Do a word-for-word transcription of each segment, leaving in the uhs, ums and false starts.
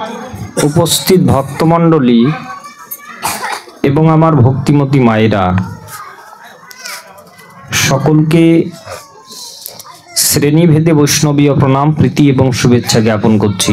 উপস্থিত ভক্তমণ্ডলী এবং আমার ভক্তিমতী মায়েরা, সকলকে শ্রেণীভেদে বৈষ্ণবীয় প্রণাম, প্রীতি এবং শুভেচ্ছা জ্ঞাপন করছি।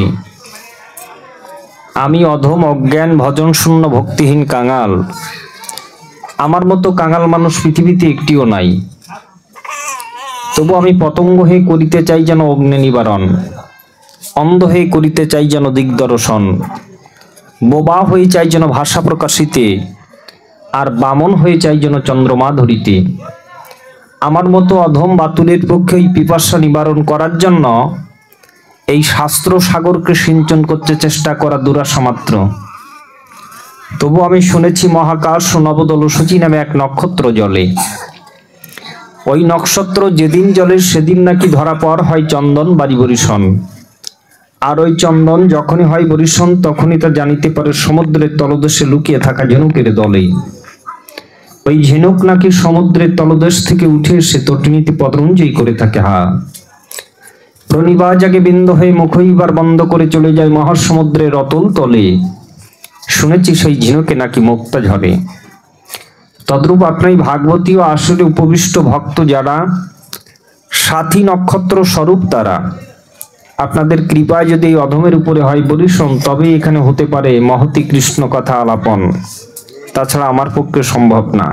আমি অধম, অজ্ঞান, ভজন শূন্য, ভক্তিহীন কাঙাল। আমার মতো কাঙাল মানুষ পৃথিবীতে একটিও নাই। তবু আমি পতঙ্গ হয়ে করিতে চাই যেন অগ্নি নিবারণ, অন্ধ হয়ে করিতে চাই যেন দিগদর্শন, বোবা হয়ে চাই যেন ভাষা প্রকাশিতে, আর বামন হয়ে চাই যেন চন্দ্রমা ধরিতে। আমার মতো অধম বাতুলের পক্ষে এই পিপাসা নিবারণ করার জন্য এই শাস্ত্র সাগরকে সিঞ্চন করতে চেষ্টা করা দুরাশা মাত্র। তবু আমি শুনেছি মহাকাশ নবদলসূচি নামে এক নক্ষত্র জলে। ওই নক্ষত্র যেদিন জলে সেদিন নাকি ধরা পর হয় চন্দন বাড়ি বরিশন, আর ওই চন্দন যখনই হয় বরিশন তখনই তা জানিতে পারে সমুদ্রের তলদেশে লুকিয়ে থাকা ঝিনুকের দলে। ওই ঝিনুক নাকি সমুদ্রের তলদেশ থেকে উঠে এসে তটিনীতে পদরঞ্জয় করে থাকে। হা প্রণিবা জাগে বিন্দু হয়ে মুখইবার বন্ধ করে চলে যায় মহাসমুদ্রের অতল তলে। শুনেছি সেই ঝিনুকে নাকি মুক্তা ঝরে। তদ্রূপ আপনার ভাগবতী ও আসরে উপবিষ্ট ভক্ত যারা, সাথী নক্ষত্র স্বরূপ তারা, আপনাদের কৃপায় যদি এই অধমের উপরে হয় বরিশন, তবেই এখানে হতে পারে মহতী কৃষ্ণ কথা আলাপন। তাছাড়া আমার পক্ষে সম্ভব না।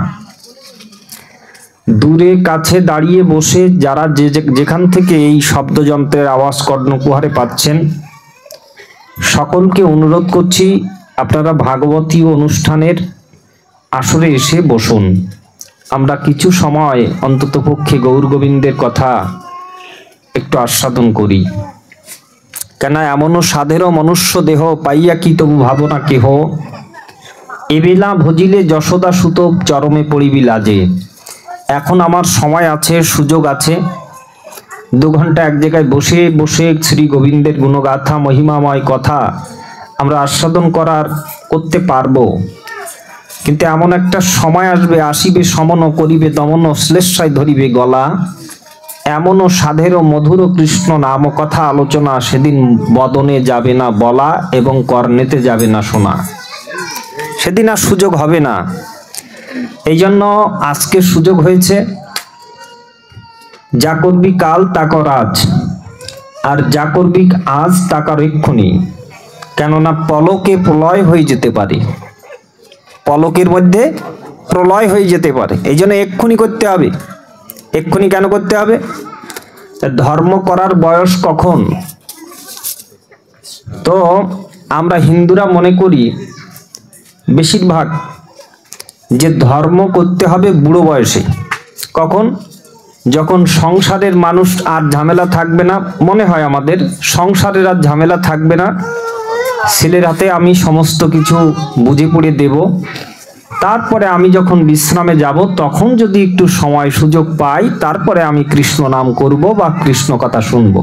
দূরে কাছে দাঁড়িয়ে বসে যারা যে যেখান থেকে এই শব্দযন্ত্রের আওয়াজ কর্ণকুহারে পাচ্ছেন, সকলকে অনুরোধ করছি আপনারা ভাগবতী অনুষ্ঠানের আসরে এসে বসুন। আমরা কিছু সময় অন্তত পক্ষে গৌর গোবিন্দের কথা একটু আস্বাদন করি। কেন এমনও সাধেরও মনুষ্য দেহ পাইয়া কি তবু ভাবনা কেহ, এবেলা ভজিলে যশোদা সুত চরমে পড়িবি লাজে। এখন আমার সময় আছে, সুযোগ আছে, দু ঘন্টা এক জায়গায় বসে বসে শ্রী গোবিন্দের গুণগাথা মহিমাময় কথা আমরা আস্বাদন করার করতে পারবো। কিন্তু এমন একটা সময় আসবে, আসিবে সমন করিবে দমন, শ্লেষায় ধরিবে গলা, এমনও সাধেরও মধুর কৃষ্ণ নাম কথা আলোচনা সেদিন বদনে যাবে না বলা এবং কর্ণেতে যাবে না শোনা। সেদিন আর সুযোগ হবে না। এই জন্য আজকে সুযোগ হয়েছে। যা করবি কাল তা কর আজ, আর যা করবি আজ তা কর এক্ষুনি। কেননা পলকে প্রলয় হয়ে যেতে পারে, পলকের মধ্যে প্রলয় হয়ে যেতে পারে। এই জন্য এক্ষুনি করতে হবে। এক্ষুনি কেন করতে হবে? ধর্ম করার বয়স কখন? তো আমরা হিন্দুরা মনে করি বেশিরভাগ যে ধর্ম করতে হবে বুড়ো বয়সে। কখন? যখন সংসারের মানুষ আর ঝামেলা থাকবে না, মনে হয় আমাদের সংসারের আর ঝামেলা থাকবে না, ছেলের হাতে আমি সমস্ত কিছু বুঝে পড়ে দেব, তারপরে আমি যখন বিশ্রামে যাব তখন যদি একটু সময় সুযোগ পাই তারপরে আমি কৃষ্ণ নাম করব বা কৃষ্ণ কথা শুনব।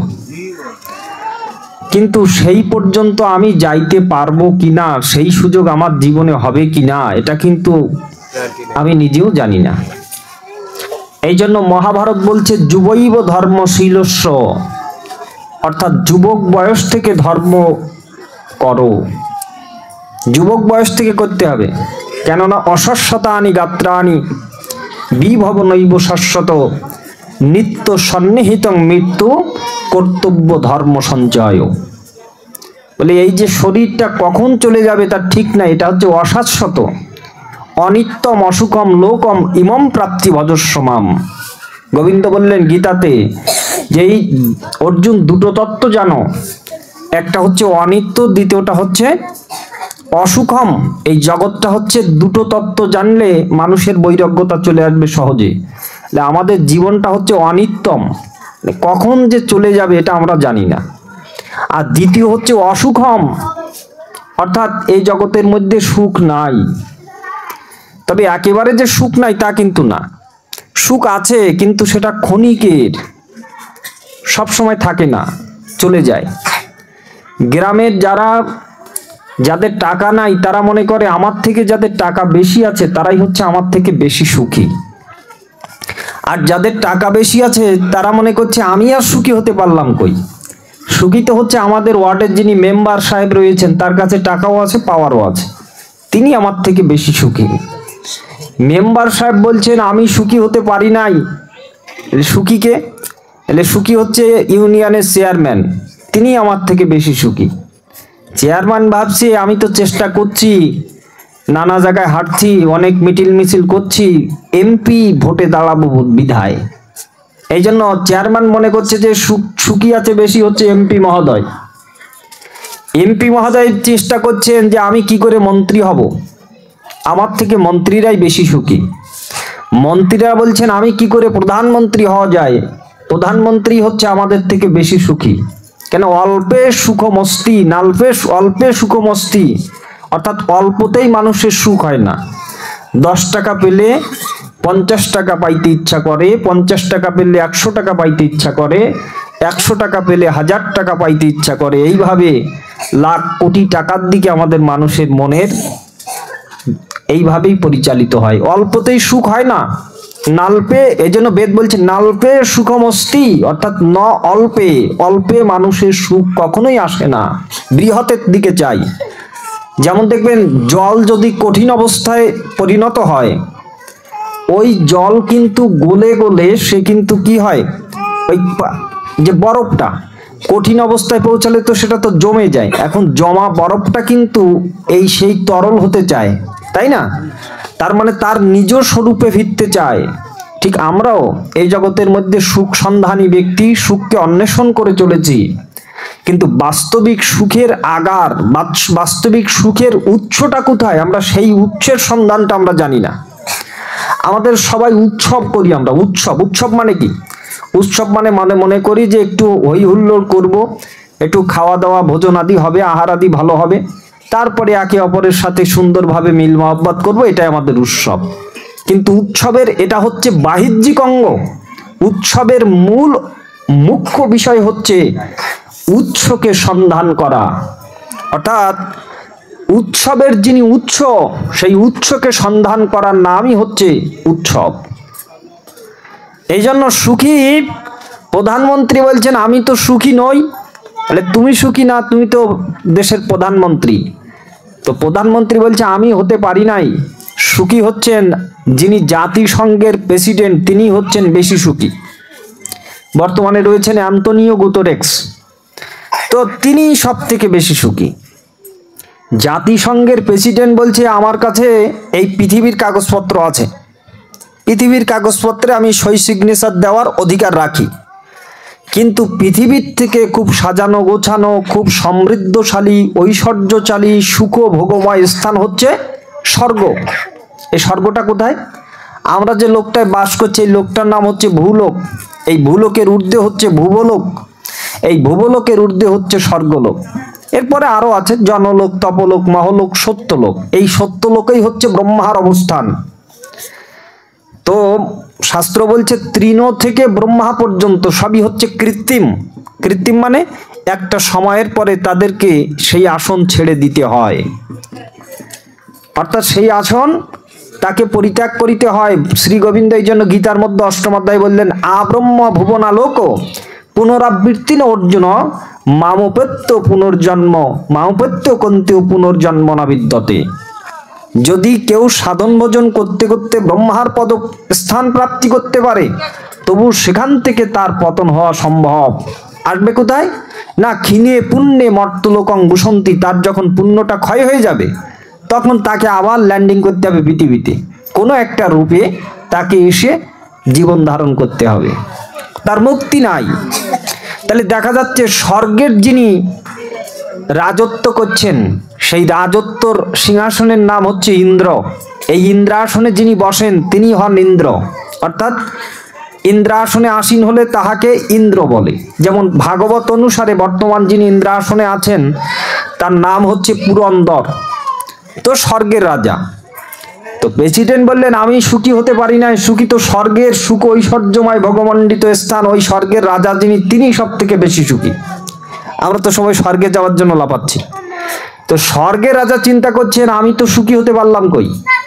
কিন্তু সেই পর্যন্ত আমি যাইতে পারবো কিনা, সেই সুযোগ আমার জীবনে হবে কিনা, এটা কিন্তু আমি নিজেও জানি না। এই জন্য মহাভারত বলছে যুবৈব ধর্মশীলস্য, অর্থাৎ যুবক বয়স থেকে ধর্ম করো। যুবক বয়স থেকে করতে হবে। কেননা অশস্বতানি গাত্রাণি বিভব নৈব শাশ্বত, নিত্য সন্নিহিত মৃত্যু কর্তব্য ধর্ম সঞ্চয়। বলে এই যে শরীরটা কখন চলে যাবে তার ঠিক নাই, এটা হচ্ছে অশাশ্বত, অনিত্যম, অসুখম, লোকম ইমম প্রাপ্তি ভজস্বমাম। গোবিন্দ বললেন গীতাতে যে এই অর্জুন দুটো তত্ত্ব জানো, একটা হচ্ছে অনিত্য, দ্বিতীয়টা হচ্ছে অসুখম। এই জগৎটা হচ্ছে দুটো তত্ত্ব জানলে মানুষের বৈরাগ্যতা চলে আসবে সহজে। আমাদের জীবনটা হচ্ছে অনিত্যম, কখন যে চলে যাবে এটা আমরা জানি না। আর দ্বিতীয় হচ্ছে অসুখম, অর্থাৎ এই জগতের মধ্যে সুখ নাই। তবে একেবারে যে সুখ নাই তা কিন্তু না, সুখ আছে কিন্তু সেটা ক্ষণিকের, সব সময় থাকে না, চলে যায়। গ্রামের যারা যাদের টাকা নাই তারা মনে করে আমার থেকে যাদের টাকা বেশি আছে তারাই হচ্ছে আমার থেকে বেশি সুখী, আর যাদের টাকা বেশি আছে তারা মনে করছে আমি আর সুখী হতে পারলাম কই। সুখী তো হচ্ছে আমাদের ওয়ার্ডের যিনি মেম্বার সাহেব রয়েছেন, তার কাছে টাকাও আছে, পাওয়ারও আছে, তিনি আমার থেকে বেশি সুখী। মেম্বার সাহেব বলছেন আমি সুখী হতে পারি নাই, সুখীকে এলে সুখী হচ্ছে ইউনিয়নের চেয়ারম্যান, তিনি আমার থেকে বেশি সুখী। চেয়ারম্যান ভাবছে আমি তো চেষ্টা করছি, নানা জায়গায় হাঁটছি, অনেক মিটিল মিছিল করছি, এমপি ভোটে দাঁড়াবো বিধায়, এই জন্য চেয়ারম্যান মনে করছে যে সুখী আছে বেশি হচ্ছে এমপি মহোদয়। এমপি মহোদয় চেষ্টা করছেন যে আমি কি করে মন্ত্রী হব, আমার থেকে মন্ত্রীরাই বেশি সুখী। মন্ত্রীরা বলছেন আমি কি করে প্রধানমন্ত্রী হওয়া যায়, প্রধানমন্ত্রী হচ্ছে আমাদের থেকে বেশি সুখী। কেন? অল্পে সুখ মস্তি, নাল্পে অল্পে সুখ মস্তি, অর্থাৎ অল্পতেই মানুষের সুখ হয় না। দশ টাকা পেলে পঞ্চাশ টাকা পাইতে ইচ্ছা করে, পঞ্চাশ টাকা পেলে একশো টাকা পাইতে ইচ্ছা করে, একশো টাকা পেলে হাজার টাকা পাইতে ইচ্ছা করে, এইভাবে লাখ কোটি টাকার দিকে আমাদের মানুষের মনের এইভাবেই পরিচালিত হয়। অল্পতেই সুখ হয় না, নাল্পে, এই জন্য বেদ বলছে নাল্পে সুখমস্তি, অর্থাৎ ন অল্পে, অল্পে মানুষের সুখ কখনোই আসে না, বৃহতের দিকে চাই। যেমন দেখবেন জল যদি কঠিন অবস্থায় পরিণত হয়, ওই জল কিন্তু গলে গলে সে কিন্তু কি হয়, ওই যে বরফটা কঠিন অবস্থায় পৌঁছালে তো সেটা তো জমে যায়, এখন জমা বরফটা কিন্তু এই সেই তরল হতে চায়, তাই না? তার মানে তার নিজ স্বরূপে ফিরতে চায়। ঠিক আমরাও এই জগতের মধ্যে সুখ সন্ধানী ব্যক্তি, সুখকে অন্বেষণ করে চলেছি, কিন্তু বাস্তবিক সুখের আগার, বাস্তবিক সুখের উৎসটা কোথায়, আমরা সেই উৎসের সন্ধানটা আমরা জানি না। আমাদের সবাই উৎসব করি আমরা, উৎসব, উৎসব মানে কি? উৎসব মানে মানে মনে করি যে একটু হই হুল্লোড় করব, একটু খাওয়া দাওয়া ভোজন আদি হবে, আহার আদি ভালো হবে, তারপরে একে অপরের সাথে সুন্দরভাবে মিল মহব্বত করবো, এটাই আমাদের উৎসব। কিন্তু উৎসবের এটা হচ্ছে বাহ্যিক অঙ্গ, উৎসবের মূল মুখ্য বিষয় হচ্ছে উৎসকে সন্ধান করা, অর্থাৎ উৎসবের যিনি উৎস, সেই উৎসকে সন্ধান করার নামই হচ্ছে উৎসব। এই জন্য সুখী প্রধানমন্ত্রী বলছেন আমি তো সুখী নই, তাহলে তুমি সুখী না, তুমি তো দেশের প্রধানমন্ত্রী। তো প্রধানমন্ত্রী বলছে আমি হতে পারি নাই, সুখী হচ্ছেন যিনি জাতিসংঘের প্রেসিডেন্ট, তিনি হচ্ছেন বেশি সুখী। বর্তমানে রয়েছেন অ্যান্তনিও গুতেরেস, তো তিনি সব থেকে বেশি সুখী। জাতিসংঘের প্রেসিডেন্ট বলছে আমার কাছে এই পৃথিবীর কাগজপত্র আছে, পৃথিবীর কাগজপত্রে আমি সই সিগনেচার দেওয়ার অধিকার রাখি, কিন্তু পৃথিবীর থেকে খুব সাজানো গোছানো, খুব সমৃদ্ধশালী, ঐশ্বর্যশালী, সুখ ভোগময় স্থান হচ্ছে স্বর্গ। এই স্বর্গটা কোথায়? আমরা যে লোকটায় বাস করছি এই লোকটার নাম হচ্ছে ভূলোক, এই ভূলোকের ঊর্ধ্বে হচ্ছে ভুবলোক, এই ভুবলোকের ঊর্ধ্বে হচ্ছে স্বর্গলোক, এরপরে আরো আছে জনলোক, তপলোক, মহলোক, সত্যলোক। এই সত্যলোকেই হচ্ছে ব্রহ্মার অবস্থান। তো শাস্ত্র বলছে তৃণ থেকে ব্রহ্মা পর্যন্ত সবই হচ্ছে কৃত্রিম। কৃত্রিম মানে একটা সময়ের পরে তাদেরকে সেই আসন ছেড়ে দিতে হয়, অর্থাৎ সেই আসন তাকে পরিত্যাগ করিতে হয়। শ্রী গোবিন্দ এই জন্য গীতার মধ্যে অষ্টম অধ্যায় বললেন আব্রহ্ম ভুবনালোক পুনরাবৃত্তি ন অর্জুন মামপত্য পুনর্জন্ম মামপত্য কন্তেও পুনর্জন্ম না বিদ্যতে। যদি কেউ সাধন ভোজন করতে করতে ব্রহ্মার পদ স্থান প্রাপ্তি করতে পারে, তবু সেখান থেকে তার পতন হওয়া সম্ভব। আসবে কোথায় না, ক্ষীণে পুণ্যে মর্তলোকং বুসন্তি, তার যখন পুণ্যটা ক্ষয় হয়ে যাবে তখন তাকে আবার ল্যান্ডিং করতে হবে পৃথিবীতে, কোনো একটা রূপে তাকে এসে জীবন ধারণ করতে হবে, তার মুক্তি নাই। তাহলে দেখা যাচ্ছে স্বর্গের যিনি রাজত্ব করছেন, সেই রাজত্বর সিংহাসনের নাম হচ্ছে ইন্দ্র। এই ইন্দ্রাসনে যিনি বসেন তিনি হন ইন্দ্র, অর্থাৎ ইন্দ্রাসনে আসীন হলে তাহাকে ইন্দ্র বলে। যেমন ভাগবত অনুসারে বর্তমান যিনি ইন্দ্রাসনে আছেন তার নাম হচ্ছে পুরন্দর, তো স্বর্গের রাজা। তো প্রেসিডেন্ট বললেন আমি সুখী হতে পারি না, সুখী তো স্বর্গের সুখ ঐশ্বর্যময় ভগমণ্ডিত স্থান, ওই স্বর্গের রাজা যিনি তিনি সব থেকে বেশি সুখী। আমরা তো সবাই স্বর্গে যাওয়ার জন্য লাফাচ্ছি, তো স্বর্গের রাজা চিন্তা করছেন আমি তো সুখী হতে পারলাম কই,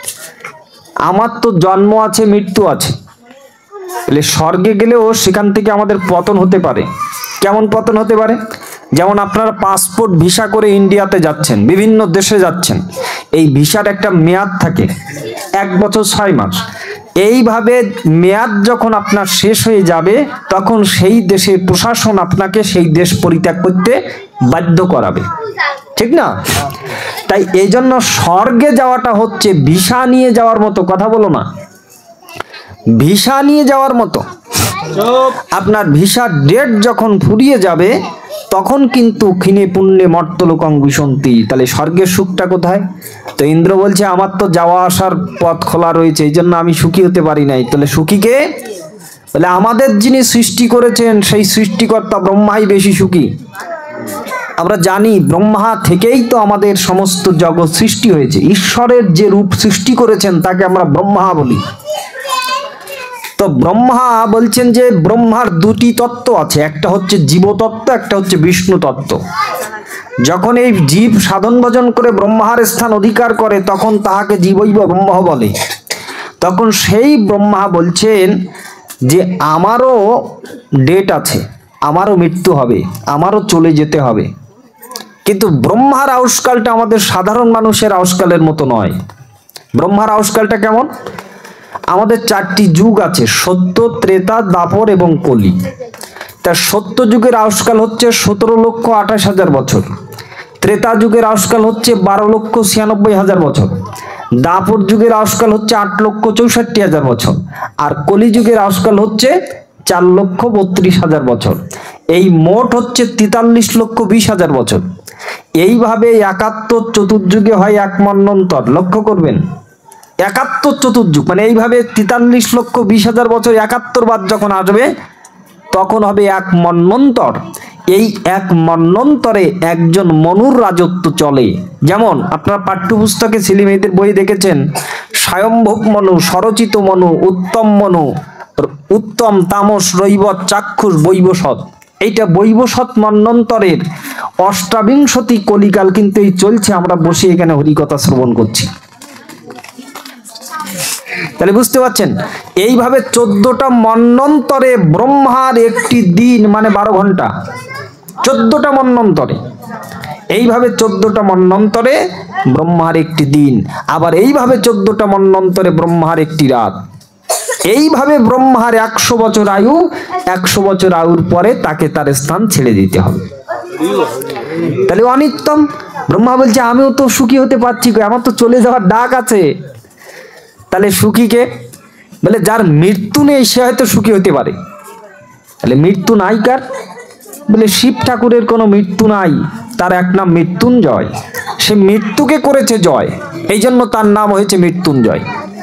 আমার তো জন্ম আছে মৃত্যু আছে, তাহলে স্বর্গে গেলেও সেখান থেকে আমাদের পতন হতে পারে। কেমন পতন হতে পারে যেমন আপনারা পাসপোর্ট ভিসা করে ইন্ডিয়াতে যাচ্ছেন, বিভিন্ন দেশে যাচ্ছেন, এই ভিসার একটা মেয়াদ থাকে এক বছর ছয় মাস। এইভাবে মেয়াদ যখন আপনার শেষ হয়ে যাবে তখন সেই দেশের প্রশাসন আপনাকে সেই দেশ পরিত্যাগ করতে বাধ্য করাবে, ঠিক না? তাই এই জন্য স্বর্গে যাওয়াটা হচ্ছে ভিসা নিয়ে যাওয়ার মতো, কথা বলো না, ভিসা নিয়ে যাওয়ার মতো। আপনার ভিসার ডেট যখন ফুরিয়ে যাবে তখন কিন্তু ক্ষীণে পুণ্যে মর্তলোকং বিশন্তি। তাহলে স্বর্গের সুখটা কোথায়? তো ইন্দ্র বলছে আমার তো যাওয়া আসার পথ খোলা রয়েছে, এই জন্য আমি সুখী হতে পারি নাই। তাহলে সুখী কে? বলে আমাদের যিনি সৃষ্টি করেছেন সেই সৃষ্টিকর্তা ব্রহ্মাই বেশি সুখী। আমরা জানি ব্রহ্মা থেকেই তো আমাদের সমস্ত জগৎ সৃষ্টি হয়েছে। ঈশ্বরের যে রূপ সৃষ্টি করেছেন তাকে আমরা ব্রহ্মা বলি। তো ব্রহ্মা বলছেন যে ব্রহ্মার দুটি তত্ত্ব আছে, একটা হচ্ছে জীবতত্ত্ব, একটা হচ্ছে বিষ্ণু তত্ত্ব। যখন এই জীব সাধন ভজন করে ব্রহ্মার স্থান অধিকার করে তখন তাহাকে জীবৈব ব্রহ্ম বলে। তখন সেই ব্রহ্মা বলছেন যে আমারও ডেট আছে, আমারও মৃত্যু হবে, আমারও চলে যেতে হবে। কিন্তু ব্রহ্মার আয়ুষ্কালটা আমাদের সাধারণ মানুষের আয়ুষ্কালের মতো নয়। ব্রহ্মার আয়ুষ্কালটা কেমন? আমাদের চারটি যুগ আছে, সত্য, ত্রেতা, দাপর এবং কলি। তা সত্য যুগের আয়ুষ্কাল হচ্ছে সতেরো লক্ষ আঠাশ হাজার বছর, ত্রেতা যুগের আয়ুষ্কাল হচ্ছে বারো লক্ষ ছিয়ানব্বই হাজার বছর, দাপর যুগের আয়ুষ্কাল হচ্ছে আট লক্ষ চৌষট্টি হাজার বছর, আর কলি যুগের আয়ুষ্কাল হচ্ছে চার লক্ষ বত্রিশ হাজার বছর। এই মোট হচ্ছে তেতাল্লিশ লক্ষ বিশ হাজার বছর। এইভাবে একাত্তর চতুর্যুগে হয় এক মন্বন্তর। লক্ষ্য করবেন, একাত্তর চতুর্যুগ মানে এইভাবে তেতাল্লিশ লক্ষ বিশ হাজার বছর একাত্তর বার যখন আসবে তখন হবে এক মন্বন্তর। এই এক মন্বন্তরে একজন মনুর রাজত্ব চলে। যেমন আপনারা পাঠ্যপুস্তকে ছেলে মেয়েদের বই দেখেছেন, স্বয়ম্ভব মনু, স্বরচিত মনু, উত্তম মনু, উত্তম, তামস, রৈবত, চাক্ষুষ, বৈবসৎ। এইটা বৈবসৎ মন্বন্তরের অষ্টাবিংশতি কলিকাল কিন্তু এই চলছে। আমরা বসে এখানে হরিকথা শ্রবণ করছি। তাহলে বুঝতে পারছেন, এইভাবে চোদ্দটা মন্বন্তরে ব্রহ্মার একটি দিন মানে বারো ঘন্টা, চোদ্দটা মন্বন্তরে। এইভাবে চোদ্দটা মন্বন্তরে ব্রহ্মার একটি দিন, আবার এইভাবে চোদ্দটা মন্বন্তরে ব্রহ্মার একটি রাত। এইভাবে ব্রহ্মার একশো বছর আয়ু, একশো বছর আয়ুর পরে তাকে তার স্থান ছেড়ে দিতে হবে। তাহলে অনিত্যম। ব্রহ্মা বলছে আমিও তো সুখী হতে পারছি, আমার তো চলে যাওয়ার ডাক আছে। তাহলে সুখী কে? বলে যার মৃত্যু নেই সে হয়তো সুখী হতে পারে। তাহলে মৃত্যু নাই কার? বলে শিব ঠাকুরের কোনো মৃত্যু নাই, তার এক নাম মৃত্যুঞ্জয়। সে মৃত্যুকে করেছে জয়, এই জন্য তার নাম হয়েছে মৃত্যুঞ্জয়।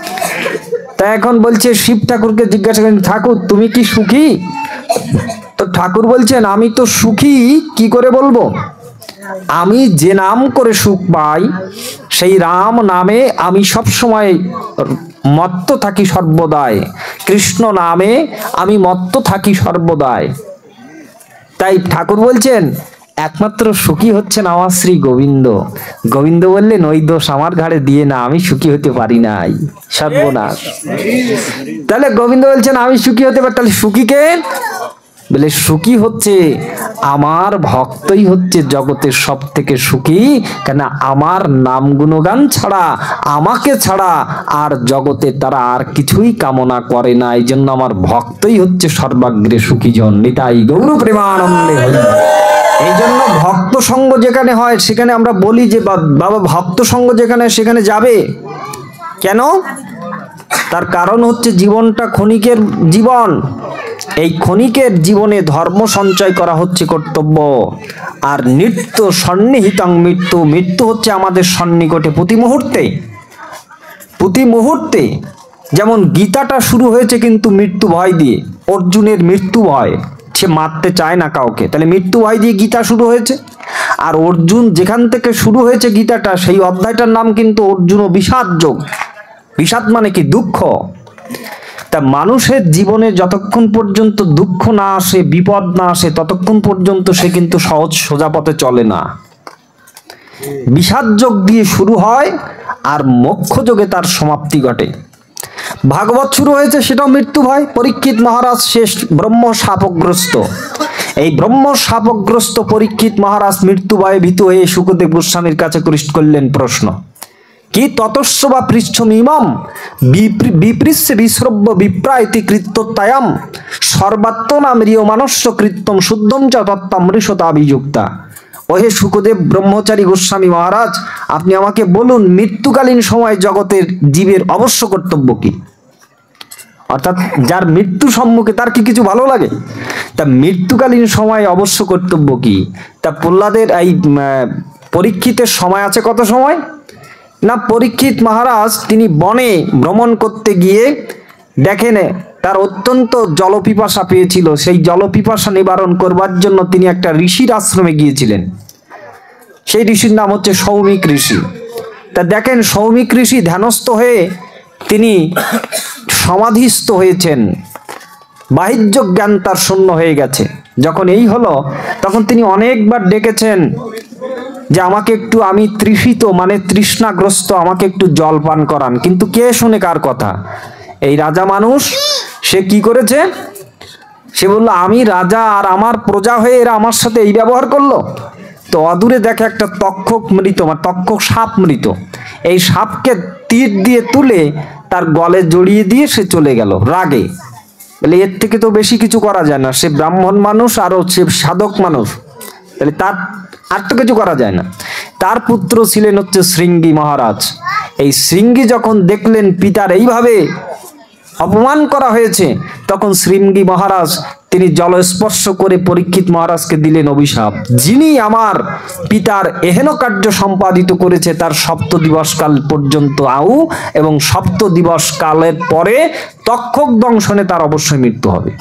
তা এখন বলছে শিব ঠাকুরকে জিজ্ঞাসা করেন, ঠাকুর তুমি কি সুখী? তো ঠাকুর বলছেন আমি তো সুখী, কি করে বলবো? আমি যে নাম করে সুখ পাই সেই রাম নামে আমি সব সময় মত্ত থাকি সর্বদাই, কৃষ্ণ নামে আমি মত্ত থাকি সর্বদাই। তাই ঠাকুর বলছেন একমাত্র সুখী হচ্ছেন আমার শ্রী গোবিন্দ। গোবিন্দ বললেন ওই দোষ আমার ঘাড়ে দিয়ে না, আমি সুখী হতে পারি নাই, সর্বনাশ। তাহলে গোবিন্দ বলছেন আমি সুখী হতে পারি। তাহলে সুখী কে? বলে সুখী হচ্ছে আমার ভক্তই হচ্ছে জগতের সব থেকে সুখী। কেন? আমার নাম গুণগান ছাড়া, আমাকে ছাড়া আর জগতে তারা আর কিছুই কামনা করে না। এই জন্য আমার ভক্তই হচ্ছে সর্বাগ্রে সুখী জন। নিতাই গৌর প্রেমানন্দে। এই জন্য ভক্ত সঙ্গ যেখানে হয় সেখানে আমরা বলি যে বাবা ভক্ত সঙ্গ যেখানে সেখানে যাবে। কেন? তার কারণ হচ্ছে জীবনটা ক্ষণিকের জীবন। এই ক্ষণিকের জীবনে ধর্ম সঞ্চয় করা হচ্ছে কর্তব্য। আর নিত্য সন্নিহিতং মৃত্যু, মৃত্যু হচ্ছে আমাদের সন্নিকটে প্রতি মুহূর্তে, প্রতি মুহূর্তে। যেমন গীতাটা শুরু হয়েছে কিন্তু মৃত্যু ভয় দিয়ে, অর্জুনের মৃত্যু ভয়, সে মারতে চায় না কাউকে, তাহলে মৃত্যু ভয় দিয়ে গীতা শুরু হয়েছে। আর অর্জুন যেখান থেকে শুরু হয়েছে গীতাটা, সেই অধ্যায়টার নাম কিন্তু অর্জুন বিষাদ যোগ। বিষাদ মানে কি? দুঃখ। তা মানুষের জীবনে যতক্ষণ পর্যন্ত দুঃখ না আসে, বিপদ না আসে, ততক্ষণ পর্যন্ত সে কিন্তু সহজ সোজা পথে চলে না। বিষাদ যোগ দিয়ে শুরু হয় আর মোক্ষ যোগে তার সমাপ্তি ঘটে। ভাগবত শুরু হয়েছে, সেটাও মৃত্যু ভয়। পরীক্ষিত মহারাজ শেষ ব্রহ্ম শাপগ্রস্ত। এই ব্রহ্ম শাপগ্রস্ত পরীক্ষিত মহারাজ মৃত্যু ভয়ে ভীত হয়ে শুকদেব গোস্বামীর কাছে করলেন প্রশ্ন, কি ততস্য বা পৃষ্ঠমিমম বিপৃশ্যে বিশ্রব্য বিপ্রায়তি কৃত্যত্যায়াম সর্বাত্মনা ম্রিয় মানস্য কৃত্যম শুদ্ধম চ তত্ত্বামৃষতাভিযুক্তা। ওহে শুকদেব ব্রহ্মচারী গোস্বামী মহারাজ, আপনি আমাকে বলুন মৃত্যুকালীন সময় জগতের জীবের অবশ্য কর্তব্য কি? অর্থাৎ যার মৃত্যু সম্মুখে তার কি কিছু ভালো লাগে? তা মৃত্যুকালীন সময় অবশ্য কর্তব্য কি? তা প্রহ্লাদের এই পরীক্ষিতের সময় আছে কত সময় না, পরীক্ষিত মহারাজ তিনি বনে ভ্রমণ করতে গিয়ে দেখেন তার অত্যন্ত জলপিপাসা পেয়েছিল, সেই জলপিপাসা নিবারণ করবার জন্য তিনি একটা ঋষির আশ্রমে গিয়েছিলেন। সেই ঋষির নাম হচ্ছে সৌমিক ঋষি। তা দেখেন সৌমিক ঋষি ধ্যানস্থ হয়ে তিনি সমাধিস্থ হয়েছেন, বাহ্য জ্ঞান তার শূন্য হয়ে গেছে। যখন এই হলো তখন তিনি অনেকবার ডেকেছেন যে আমাকে একটু, আমি তৃষিত মানে তৃষ্ণাগ্রস্ত, আমাকে একটু জল পান করান। কিন্তু কে শুনে কার কথা? এই রাজা মানুষ, সে কি করেছে? সে বলল আমি রাজা আর আমার প্রজা হয়ে এরা আমার সাথে এই ব্যবহার করলো। তো অদূরে দেখে একটা তক্ষক মৃত, মানে তক্ষক সাপ মৃত। এই সাপকে তীর দিয়ে তুলে তার গলে জড়িয়ে দিয়ে সে চলে গেল রাগে। বলে এর থেকে তো বেশি কিছু করা যায় না, সে ব্রাহ্মণ মানুষ আরও সে সাধক মানুষ, তাহলে তার আর তো কিছু করা যায় না। তার পুত্র ছিলেন হচ্ছে শৃঙ্গী মহারাজ। এই শৃঙ্গী যখন দেখলেন পিতার এইভাবে অপমান করা হয়েছে, তখন শৃঙ্গী মহারাজ তিনি জলস্পর্শ করে পরীক্ষিত মহারাজকে দিলেন অভিশাপ, যিনি আমার পিতার এহেন কার্য সম্পাদিত করেছে তার সপ্ত দিবস কাল পর্যন্ত আউ এবং সপ্ত দিবস কালের পরে তক্ষক দংশনে তার অবশ্যই মৃত্যু হবে।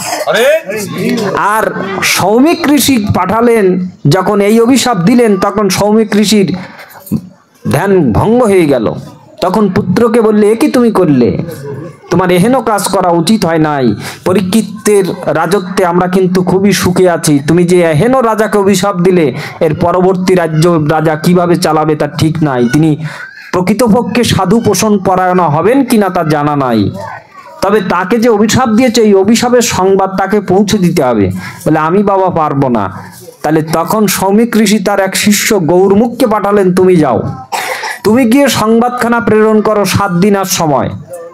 আর সৌমিক ঋষি পাঠালেন, যখন এই অভিশাপ দিলেন তখন সৌমিক ঋষির ধ্যান ভঙ্গ হয়ে গেল। তখন পুত্রকে বললে, এ কি তুমি করলে? তোমার এহেন কাজ করা উচিত হয় নাই। পরীক্ষিতের রাজত্বে আমরা কিন্তু খুবই সুখে আছি, তুমি যে এহেন রাজাকে অভিশাপ দিলে, এর পরবর্তী রাজ্য রাজা কিভাবে চালাবে তার ঠিক নাই। তিনি প্রকৃতপক্ষে সাধু পোষণ পরায়ণ হবেন কিনা তা জানা নাই, তবে তাকে যে অভিশাপ দিয়েছে এই অভিশাপের সংবাদ তাকে পৌঁছে দিতে হবে। বলে আমি বাবা পারবো না। তাহলে তখন সৌমিক ঋষি তার এক শিষ্য গৌরমুখকে পাঠালেন, তুমি যাও, তুমি গিয়ে সংবাদখানা প্রেরণ করো, সাত দিন আর সময়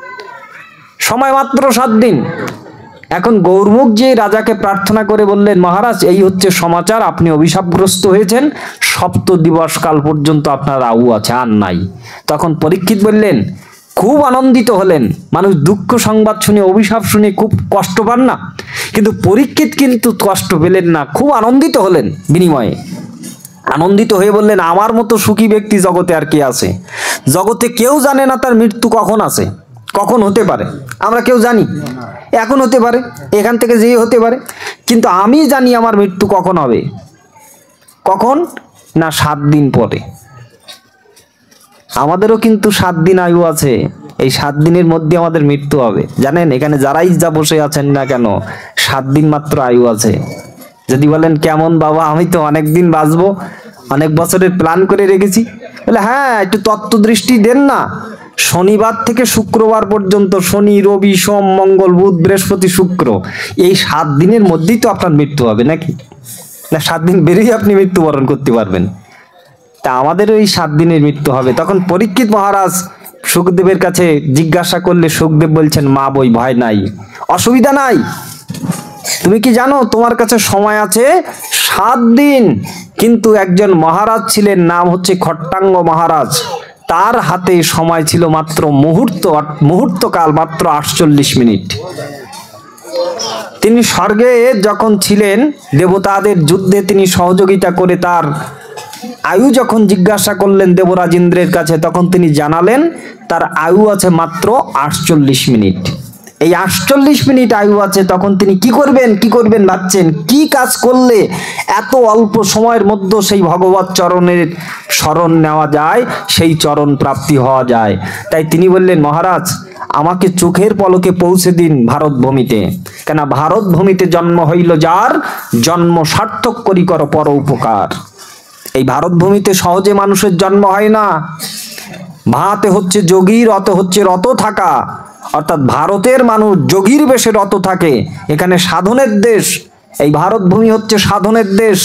সময় মাত্র সাত দিন। এখন গৌরমুখ যে রাজাকে প্রার্থনা করে বললেন, মহারাজ এই হচ্ছে সমাচার, আপনি অভিশাপগ্রস্ত হয়েছেন, সপ্ত দিবস কাল পর্যন্ত আপনার আয়ু আছে, আর নাই। তখন পরীক্ষিত বললেন, খুব আনন্দিত হলেন। মানুষ দুঃখ সংবাদ শুনে, অভিশাপ শুনে খুব কষ্ট পান না, কিন্তু পরীক্ষিত কিন্তু কষ্ট পেলেন না, খুব আনন্দিত হলেন। বিনিময়ে আনন্দিত হয়ে বললেন, আমার মতো সুখী ব্যক্তি জগতে আর কে আছে? জগতে কেউ জানে না তার মৃত্যু কখন আছে, কখন হতে পারে। আমরা কেউ জানি, এখন হতে পারে, এখান থেকে যেই হতে পারে, কিন্তু আমি জানি আমার মৃত্যু কখন হবে। কখন না, সাত দিন পরে। আমাদেরও কিন্তু সাত দিন আয়ু আছে, এই সাত দিনের মধ্যে আমাদের মৃত্যু হবে। জানেন, এখানে যারাই যা বসে আছেন না কেন, সাত দিন মাত্র আয়ু আছে। যদি বলেন কেমন বাবা, আমি তো অনেক দিন বাঁচবো, অনেক বছরের প্ল্যান করে রেখেছি, বলে হ্যাঁ একটু তত্ত্ব দৃষ্টি দেন না। শনিবার থেকে শুক্রবার পর্যন্ত, শনি রবি সোম মঙ্গল বুধ বৃহস্পতি শুক্র, এই সাত দিনের মধ্যেই তো আপনার মৃত্যু হবে নাকি? না সাত দিন বেরিয়ে আপনি মৃত্যুবরণ করতে পারবেন? তা আমাদেরও এই সাত দিনের মৃত্যু হবে। তখন পরীক্ষিত মহারাজ সুখদেবের কাছে জিজ্ঞাসা করলে সুখদেব বলছেন, মা বই ভয় নাই, অসুবিধা নাই। তুমি কি জানো তোমার কাছে সময় আছে সাত দিন? কিন্তু একজন মহারাজ ছিলেন, নাম হচ্ছে খট্টাঙ্গ মহারাজ, তার হাতে সময় ছিল মাত্র মুহূর্ত, মুহূর্তকাল মাত্র আটচল্লিশ মিনিট। তিনি স্বর্গে যখন ছিলেন, দেবতাদের যুদ্ধে তিনি সহযোগিতা করে তার আয়ু যখন জিজ্ঞাসা করলেন দেবরাজ ইন্দ্রের কাছে, তখন তিনি জানালেন তার আয়ু আছে মাত্র আটচল্লিশ মিনিট। এই আটচল্লিশ মিনিট আয়ু আছে, তখন তিনি কি করবেন কি করবেন ভাবছেন, কি কাজ করলে এত অল্প সময়ের মধ্যে সেই ভগবত চরণের শরণ নেওয়া যায়, সেই চরণ প্রাপ্তি হওয়া যায়। তাই তিনি বললেন, মহারাজ আমাকে চোখের পলকে পৌঁছে দিন ভারত ভূমিতে, কেন ভারত ভূমিতে জন্ম হইল যার, জন্ম সার্থক করি কর পর উপকার। এই ভারত ভূমিতে সহজে মানুষের জন্ম হয় না, ভাতে হচ্ছে যোগীর, অত হচ্ছে রত থাকা। অর্থাৎ ভারতের মানুষ যোগীর বেশে রত থাকে, এখানে সাধনের দেশ, এই ভারত ভূমি হচ্ছে সাধনের দেশ।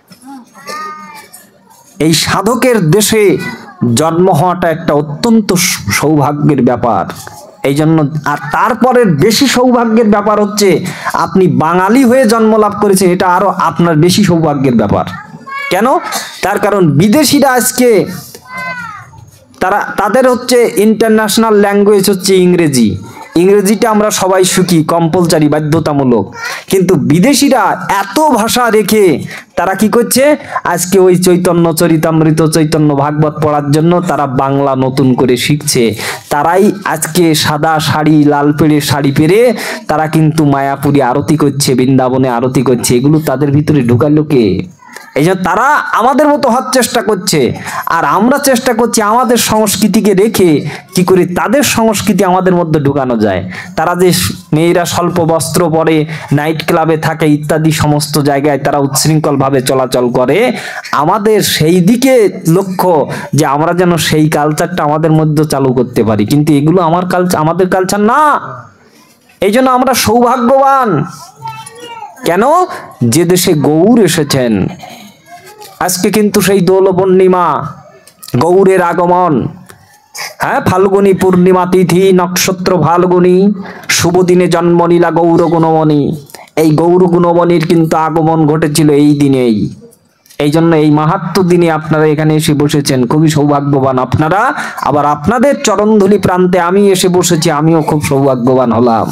এই সাধকের দেশে জন্ম হওয়াটা একটা অত্যন্ত সৌভাগ্যের ব্যাপার। এই জন্য আর তারপরে বেশি সৌভাগ্যের ব্যাপার হচ্ছে আপনি বাঙালি হয়ে জন্ম লাভ করেছেন, এটা আরো আপনার বেশি সৌভাগ্যের ব্যাপার। কেন? তার কারণ বিদেশিরা আজকে তারা তাদের হচ্ছে ইন্টারন্যাশনাল ল্যাঙ্গুয়েজ হচ্ছে ইংরেজি। ইংরেজিটা আমরা সবাই শিখি, কম্পালসারি, বাধ্যতামূলক। কিন্তু বিদেশিরা এত ভাষা রেখে তারা কি করছে, আজকে ওই চৈতন্য চরিতামৃত, চৈতন্য ভাগবত পড়ার জন্য তারা বাংলা নতুন করে শিখছে। তারাই আজকে সাদা শাড়ি, লাল পেড়ে শাড়ি পেরে তারা কিন্তু মায়াপুরী আরতি করছে, বৃন্দাবনে আরতি করছে। এগুলো তাদের ভিতরে ঢুকালো কে? এই জন্য তারা আমাদের মতো হওয়ার চেষ্টা করছে, আর আমরা চেষ্টা করছি আমাদের সংস্কৃতিকে রেখে কি করে তাদের সংস্কৃতি আমাদের মধ্যে ঢুকানো যায়। তারা যে মেয়েরা স্বল্প বস্ত্র পরে নাইট ক্লাবে থাকে ইত্যাদি সমস্ত জায়গায় তারা উচ্ছৃঙ্খল ভাবে চলাচল করে, আমাদের সেই দিকে লক্ষ্য যে আমরা যেন সেই কালচারটা আমাদের মধ্যে চালু করতে পারি। কিন্তু এগুলো আমার কালচার, আমাদের কালচার না। এই জন্য আমরা সৌভাগ্যবান। কেন? যে দেশে গৌর এসেছেন। আজকে কিন্তু সেই দোল পূর্ণিমা, গৌরের আগমন। হ্যাঁ, ফাল্গুনী পূর্ণিমা তিথি, নক্ষত্র ফাল্গুনী, শুভ দিনে জন্ম নীলা গৌর গুণমণি। এই গৌর গুণমণির কিন্তু আগমন ঘটেছিল এই দিনেই। এই জন্য এই মাহাত্ম্য দিনে আপনারা এখানে এসে বসেছেন, খুবই সৌভাগ্যবান আপনারা। আবার আপনাদের চরণধুলি প্রান্তে আমি এসে বসেছি, আমিও খুব সৌভাগ্যবান হলাম।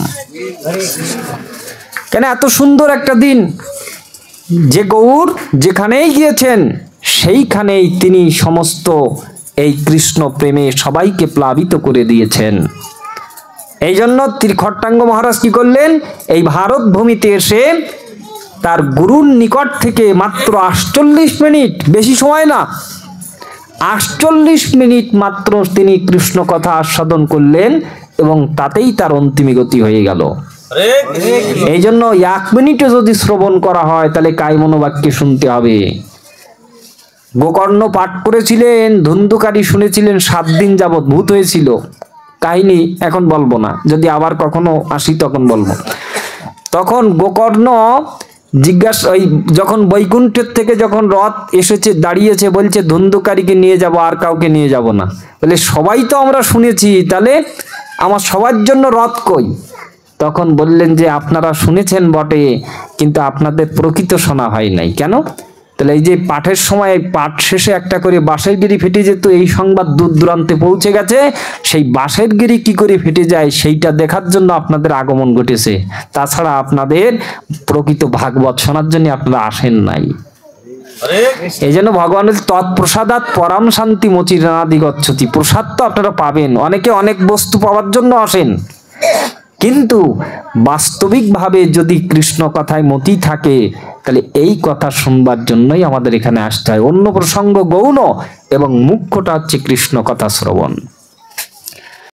কেন? এত সুন্দর একটা দিন, যে গৌর যেখানেই গিয়েছেন সেইখানেই তিনি সমস্ত এই কৃষ্ণ প্রেমে সবাইকে প্লাবিত করে দিয়েছেন। এই জন্য ত্রিখট্টাঙ্গ মহারাজ কি করলেন, এই ভারত ভূমিতে এসে তার গুরুর নিকট থেকে মাত্র আটচল্লিশ মিনিট, বেশি সময় না, আটচল্লিশ মিনিট মাত্র তিনি কৃষ্ণ কথা আস্বাদন করলেন এবং তাতেই তার অন্তিম গতি হয়ে গেল। এই জন্য এক মিনিটে যদি শ্রবণ করা হয় তাহলে কায়মনোবাক্যে শুনতে হবে। গোকর্ণ পাঠ করেছিলেন, ধুন্ধুকারী শুনেছিলেন, সাত দিন যাবৎ ভূত হয়েছিল। কাহিনী এখন বলবো না, যদি আবার কখনো আসি তখন বলবো। তখন গোকর্ণ জিজ্ঞাসা, ওই যখন বৈকুণ্ঠের থেকে যখন রথ এসেছে দাঁড়িয়েছে, বলছে ধুন্ধুকারীকে নিয়ে যাব, আর কাউকে নিয়ে যাব না। বলে সবাই তো আমরা শুনেছি, তাহলে আমার সবার জন্য রথ কই? তখন বললেন যে আপনারা শুনেছেন বটে, কিন্তু আপনাদের প্রকৃত শোনা হয় নাই। কেন? তাহলে এই যে পাঠের সময় পাঠ শেষে একটা করে বাঁশের গিরি ফেটে যেত, এই সংবাদ দূর দূরান্তে পৌঁছে গেছে। সেই বাঁশের গিরি কি করে ফেটে যায় সেইটা দেখার জন্য আপনাদের আগমন ঘটেছে। তাছাড়া আপনাদের প্রকৃত ভাগবত শোনার জন্য আপনারা আসেন নাই। এই জন্য ভগবানের তৎপ্রসাদাৎ পরাম শান্তি মচিরানাদি গচ্ছতি। প্রসাদ তো আপনারা পাবেন, অনেকে অনেক বস্তু পাওয়ার জন্য আসেন, কিন্তু বাস্তবিকভাবে যদি কৃষ্ণ কথায় মতি থাকে তাহলে এই কথা শুনবার জন্যই আমাদের এখানে আসতে হয়। অন্য প্রসঙ্গ গৌণ এবং মুখ্যটা হচ্ছে কৃষ্ণ কথা শ্রবণ।